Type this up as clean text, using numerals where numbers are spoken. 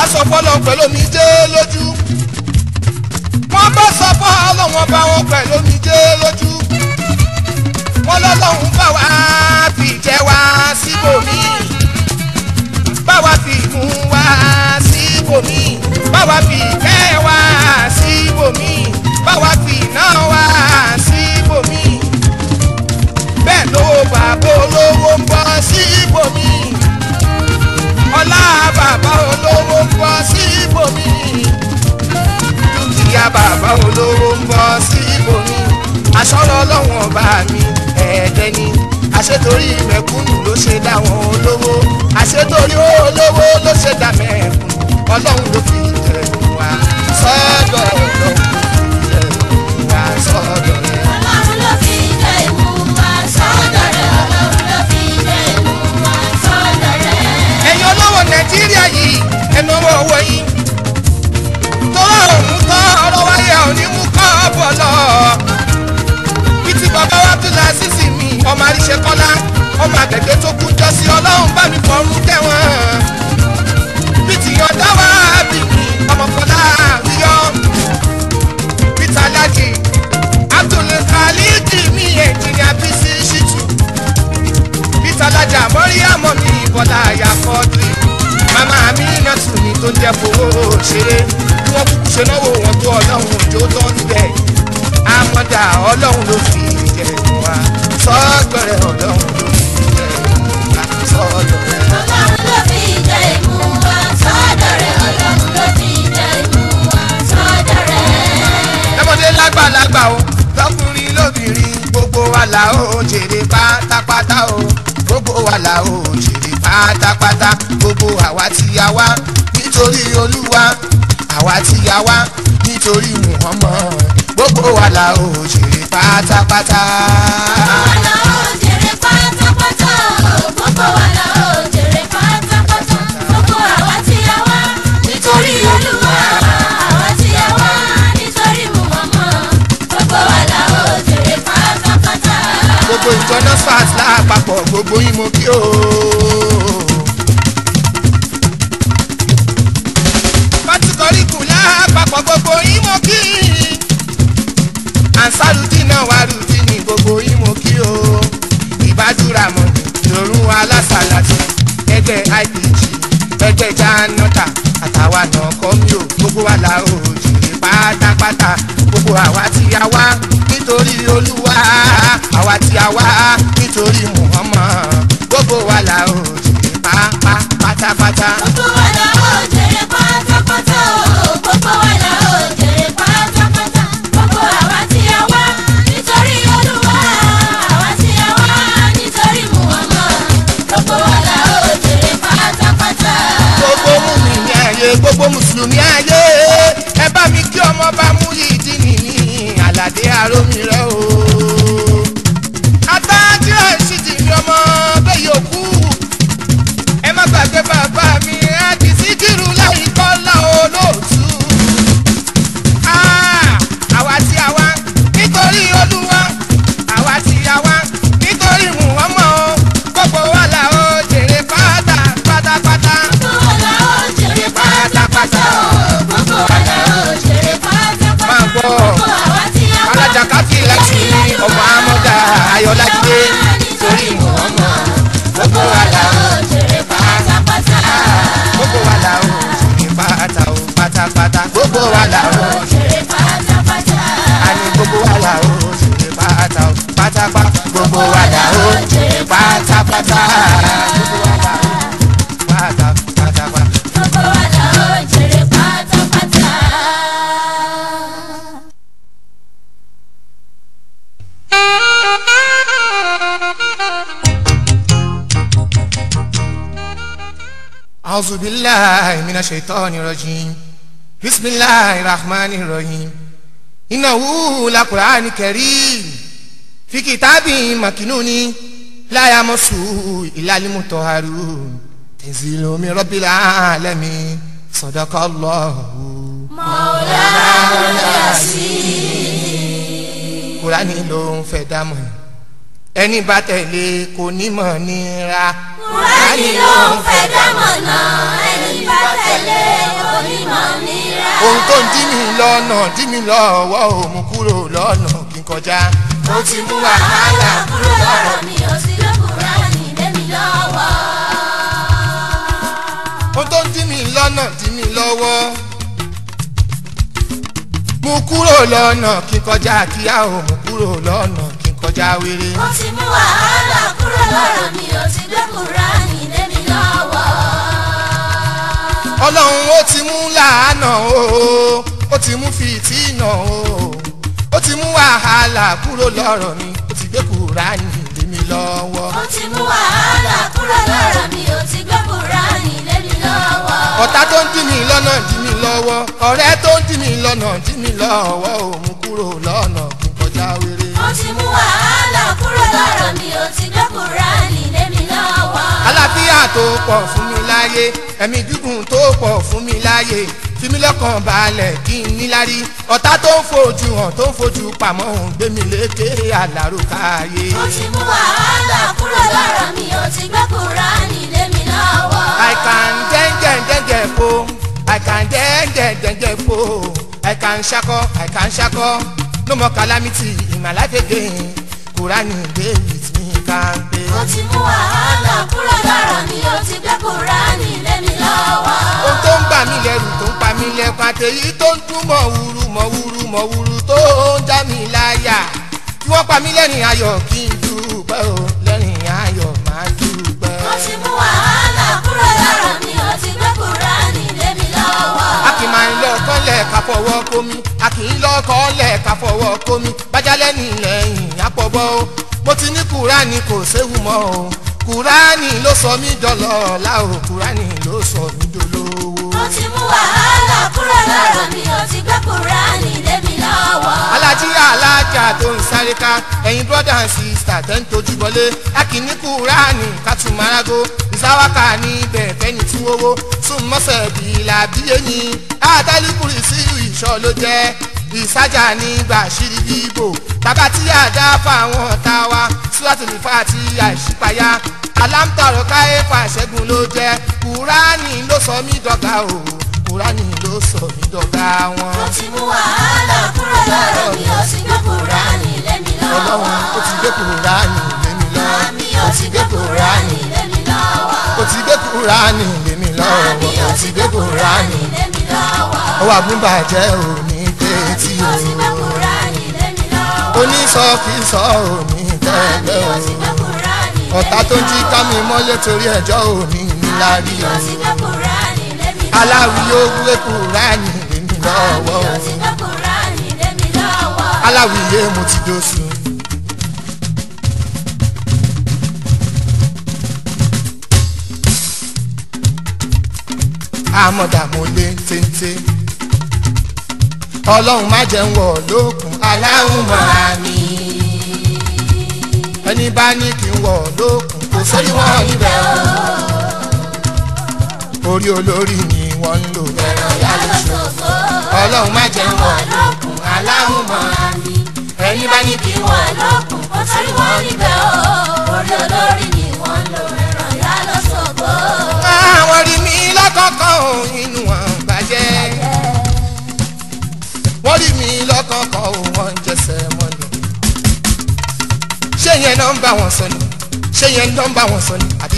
sọ fọ́lọ́ pẹ̀lú omijé lójú wọ́n bá sọ fọ́lọ́ wọn bá wọn pẹ̀lú omijé lójú wọ́n lọ́lọ́run bá wa fi jẹ́ wá síbòmí bá wa fi mú wá síbòmí bá wa fi kẹ́ wá síbòmí bá wa fi iná wá síbòmí bẹ́ẹ̀ ló bàbá olówó ń bọ́ síbòmí ọlá bàbá olówó ń bọ́ síbòmí dúkìá bàbá olówó ń bọ́ síbòmí aṣọ́rọ̀ ọlọ́wọ̀n ọba mi ẹ̀ẹ́dẹ́ ni àṣetorí mẹ̀kúnnù ló ṣe dá wọn olówó àṣetorí olówó ló ṣe dá mẹ̀kúnnù ọlọ́run ló fi tẹ̀lé wa sọ́dọ̀ ọlọ́run wa sọ́dọ̀ rẹ̀. ọlọ́run ló fi tẹ̀lé wa sọ́dọ̀ rẹ̀ ọlọ́run ló fi tẹ̀lé wa sọ́dọ̀ rẹ̀. ẹ̀yin olówó nàìjíríà yìí ẹnu ọwọ́ owó yín tọ́lá òun tọ́ ọ̀rọ̀ wáyé òní mú kọ́ bọ̀ lọ. bí ti bàbá wa tún la sísì mi ọmọ àríṣe kọ́lá ọmọ àgbẹ̀gbẹ̀ tó kú jọ sí ọlọ́run bá mi fọ̀rún tẹ̀wọ̀n. bí ti yọ̀dá wá bí mi ọmọ kọ́lá yọ. bí tàlájì Abdul Khalid mi ẹ̀jìnìà bí sí ṣìtù. bí tàlájà mọ́ríyàmọ́ mi bọ́lá àyàkọ́ dùn. màmá mi iná tù mí tó jẹ́ fowó ṣeré tí wọ́n kúkú ṣe náwó wọn tó ọlọ́run òjò tó níbẹ̀ àmọ́dá ọlọ́run ló fi jẹ́ wa sọ́gbọ̀rẹ̀ ọlọ́run ló fi jẹ́ wa sọ́gbọ̀rẹ̀. ọlọ́run ló fi jẹ́ ìmú wa sọ́dọ̀ rẹ̀ ọlọ́run ló fi jẹ́ ìmú wa sọ́dọ̀ rẹ̀. lọ́mọdé lágbàlagbà o lọ́kùnrin lóbìnrin gbogbo wa là ó jèrè pátápátá o gbogbo wa là ó jèrè pátápátá gbogbo àwa tí a wá nítorí olúwa àwa tí a wá nítorí Muhammad gbogbo wa là ó jèrè pátápátá. gbogbo wa là ó jèrè pátápátá gbogbo wa là ó jèrè pátápátá gbogbo àwa tí a wá nítorí olúwa àwa tí a wá nítorí Muhammad gbogbo wa là ó jèrè pátápátá. gbogbo ìjọ NASFAT lápapọ̀ gbogbo yín mo kí o. pátíkọ̀ríkù lápapọ̀ gbogbo yín mo kí. ansarudina warudini gbogbo yín mo kí o. ìbádùrà mọ̀ lòrùn alásàlátì ẹgbẹ́ IPG ẹgbẹ́ janota àtàwa náà kọ́ mi ò gbogbo wa là ó jèrè pátápátá gbogbo àwa tí a wá nítorí olúwa àwa tí a wá nítorí Muhammad gbogbo wa là ó jèrè pátápátá. gbogbo wa là ó jèrè pátápátá gbogbo wa là ó jèrè pátápátá gbogbo àwa tí a wá nítorí olúwa àwa tí a wá nítorí Muhammad gbogbo wa là ó jèrè pátápátá. gbogbo mùmínì ayé gbogbo mùsùlùmí ayé ẹ bá mi kí ọmọ bá mú yìí dín nìyí àlàdé àrómi rẹ o. atájú ẹ̀ṣìdì mi ọmọ bẹ́ẹ̀ yòókù ẹ má gbàgbé bàbá mi àti síkírù láì kọ́lá olóòtú. àwa tí a wá nítorí olúwa àwa tí a wá nítorí Muhammad gbogbo wa là ó jèrè pátápátá. gbogbo wa là ó jèrè pátápátá gbogbo wa là ó jèrè pátápátá máa gbọ́ gbogbo àwa tí a wá alájà káfí láti ọmọ amọ́dá ayọ̀lájídé torí Muhammad gbogbo wa là ó jèrè pátápátá gbogbo wa là ó jèrè pátápátá gbogbo wa là ó jèrè pátápátá àní gbogbo wa là ó jèrè pátápátá gbogbo wa là ó jèrè pátápátá gbogbo wa là ó pátápátá. gbogbo wa là ó jèrè pátápátá. أعوذ بالله من الشيطان الرجيم بسم الله الرحمن الرحيم إنه لقرآن كريم في كتاب مكنون لا يمسه إلا المطهرون تنزيل من رب العالمين صدق الله مولانا العظيم. Kùránì ló ń fẹ́ dámọ̀ ẹni bá tẹ̀lé kò ní mọ̀ nira. Kùránì ló ń fẹ́ dámọ̀nà ẹni bá tẹ̀lé kò ní mọ̀ nira. ohun tó ń dí mi lọ́nà dí mi lọ́wọ́ ò mú kúrò lọ́nà kí n kọjá. ó ti mú wàhálà kúrò lọ́rọ̀ mi ó sì lé Kùránì lé mi lọ́wọ́. ohun tó ń dí mi lọ́nà dí mi lọ́wọ́ mú kúrò lọ́nà kí n kọjá kíá ò mú kúrò lọ́nà kí n kọjá wéré. ó ti mú wàhálà kúrò lọ́rọ̀ mi ó sì lé Kùránì lé mi lọ́wọ́. ọlọ́run ó ti mú làánà o ó ti mú fìtínà o ó ti mú wàhálà kúrò lọ́rọ̀ mi ó ti gbé Kùránì lé mi lọ́wọ́. ó ti mú wàhálà kúrò lọ́rọ̀ mi ó ti gbé Kùránì lé mi lọ́wọ́. ọ̀tá tó ń dí mi lọ́nà dí mi lọ́wọ́ ọ̀rẹ́ tó ń dí mi lọ́nà dí mi lọ́wọ́ ò mú kúrò lọ́nà kí n kọjá wéré. ó ti mú wàhálà kúrò lọ́rọ̀ mi ó ti gbé Kùránì lé mi lọ́wọ́. àlàáfíà tó pọ̀ fún mi láyé ẹ̀mí gígùn tó pọ̀ fún mi láyé fi mí lọ́kàn balẹ̀ kí n níláárí ọ̀tá tó ń fojú hàn tó ń fojú pamọ́ òun gbé mi lékè àlàrò káyé. ó ti mú wàhálà kúrò lọ́rọ̀ mi ó ti gbé Kùránì lé mi lọ́wọ́. I can dẹ́ngẹ̀ po I can dẹ́ngẹ̀ po I can ṣakọ́ no more calamity in my life again Kùránì dey with me kampe. ó ti mú wàhálà kúrò lọ́rọ̀ mi ó ti gbé Kùránì lé mi lọ́wọ́. ohun tó ń bà mí lẹ́rù tó ń pa mí lẹ́kùn àtẹ̀yí tó ń dún mọ̀wúrú tó ń já mi láyà kí wọ́n pa mí lẹ́rìn ayọ̀ kí n dúpẹ́ o lẹ́rìn ayọ̀ máa dúpẹ́. ó ti mú wàhálà kúrò lọ́rọ̀ mi ó ti gbé Kùránì lé mi lọ́wọ́. a kì í máa ń lọ kọ́lẹ̀ ká fọwọ́ kómi a kì í lọ kọ́lẹ̀ ká fọwọ́ kómi bájálẹ̀ nílẹ̀yìn àpọ̀bọ́ o mo ti ní Kùránì kò séwu mọ́ o Kùránì ló sọ mí dọlọ́lá o Kùránì ló sọ mí dolówó. ó ti mú wàhálà kúrò lọ́rọ̀ mi ó ti gbé Kùránì lé mi lọ́wọ́. alájí alájà tó ń sáré ká ẹ̀yin brother and sister tẹ́ ń tojú bọlé a kì í ní Kùránì ká tún marago ìsáwáka níbẹ̀ fẹ́ni tí wọ́wọ́ sún mọ́sẹ̀ bíi làbíyé ni àtàlùkùrì sí ìṣọ́ ló jẹ́ ìsájà nígbà ṣírí bíbò tàbá tí àdá fáwọn táwa Suratul Fatiha àìṣípayá alámtàrọ̀ káyé fàṣẹ́gun ló jẹ́ Kùránì ló sọ mí dọ̀gá o Kùránì ló sọ mí dọ̀gá wọn. ó ti mú wàhálà kúrò lọ́rọ̀ mi ó ti gbé Kùránì lé mi lọ́wọ́. ọlọ́run ó ti gbé Kùránì lé mi lọ́wọ́. Àmì ó ti gbé Kùránì lé mi lọ́wọ́. ó ti gbé Kùránì lé mi lọ́wọ́. Àmì ó ti gbé Kùránì lé mi lọ́wọ́. ó wà fún bàjẹ́ òní tẹ́tí Àmì ó ti gbé Kùránì lé mi lọ́wọ́. onísọkísọ òní Àmì tẹ́lẹ̀ ó ti gbé Kùránì lé mi lọ́wọ́. ọ̀tá tó ń jí ká mi mọ́lé torí ẹjọ́ òní níláárí Àmì ó ti gbé Kùránì lé mi lọ́wọ́. aláwí ó gbé Kùránì lé mi Àmì lọ́wọ́ ó ti gbé Kùránì lé mi lọ́wọ́. aláwí yé mo ti dóṣù. àmọ̀dà mo lé téńté ọlọ́run má jẹ́ ń wọ̀ lókun aláhùn mọ́ra mi ẹni bá ní kí n wọ̀ lókun kò sórí wọn níbẹ̀ o orí olórí ni wọ́n ń lò ẹ̀rọ yá lóṣogbo. ọlọ́run má jẹ́ ń wọ̀ lókun aláhùn mọ́ra mi. ẹni bá ní kí wọ́n lókun kó sórí wọn níbẹ̀ o. orí olórí ni wọ́n ń lò ẹ̀rọ yá lóṣogbo. àwọn rí mi lọ́kọ̀ọ̀kan ò inú wọn bàjẹ́ wọ́n rí mi lọ́kọ̀ọ̀kan ò wọ́n jẹsẹ̀ mọ́lẹ̀ ṣé yẹn náà ń bá wọn sọ ni ṣé yẹn náà ń bá wọn sọ ni àbí.